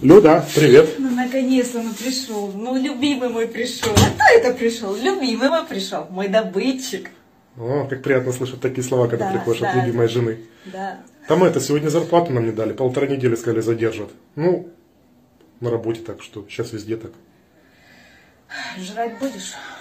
Люда, привет. Ну, наконец-то он пришел. Ну, любимый мой пришел. А кто это пришел? Любимый мой пришел. Мой добытчик. О, как приятно слышать такие слова, когда приходишь от любимой жены. Да. Там сегодня зарплату нам не дали, 1,5 недели сказали задержат. Ну, на работе так, что сейчас везде так. Жрать будешь?